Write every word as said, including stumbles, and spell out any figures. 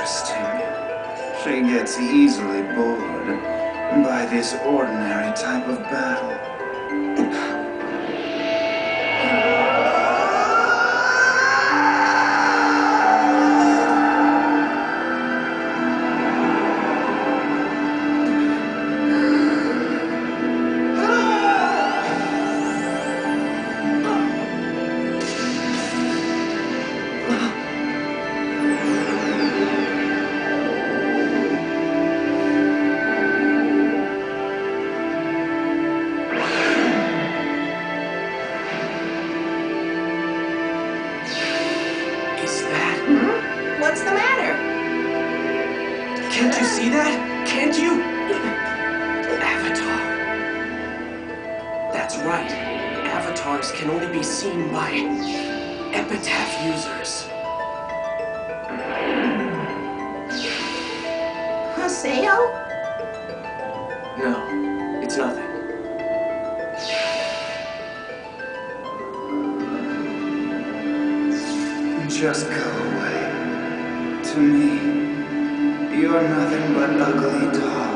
interesting. She gets easily bored by this ordinary type of battle. What's the matter? Can't you see that? Can't you? Avatar. That's right. Avatars can only be seen by epitaph users. Haseo? No, it's nothing. Just go away. To me, you're nothing but ugly doll.